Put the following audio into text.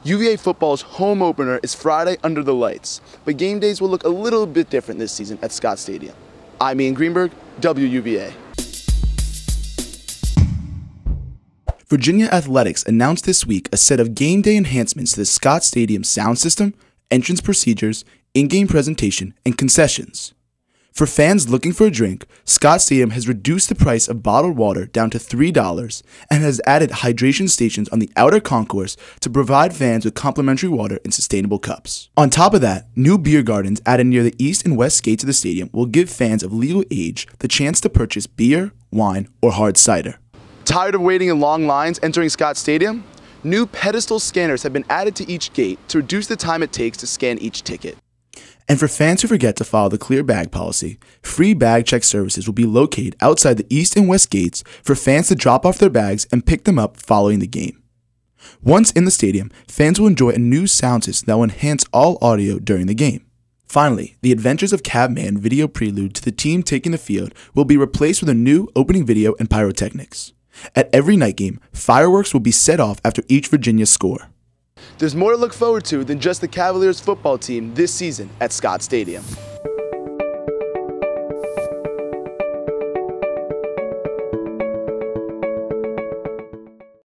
UVA football's home opener is Friday under the lights, but game days will look a little bit different this season at Scott Stadium. I'm Ian Greenberg, WUVA. Virginia Athletics announced this week a set of game day enhancements to the Scott Stadium sound system, entrance procedures, in-game presentation, and concessions. For fans looking for a drink, Scott Stadium has reduced the price of bottled water down to $3 and has added hydration stations on the outer concourse to provide fans with complimentary water in sustainable cups. On top of that, new beer gardens added near the east and west gates of the stadium will give fans of legal age the chance to purchase beer, wine, or hard cider. Tired of waiting in long lines entering Scott Stadium? New pedestal scanners have been added to each gate to reduce the time it takes to scan each ticket. And for fans who forget to follow the clear bag policy, free bag check services will be located outside the east and west gates for fans to drop off their bags and pick them up following the game. Once in the stadium, fans will enjoy a new sound system that will enhance all audio during the game. Finally, the Adventures of Cabman video prelude to the team taking the field will be replaced with a new opening video and pyrotechnics. At every night game, fireworks will be set off after each Virginia score. There's more to look forward to than just the Cavaliers football team this season at Scott Stadium.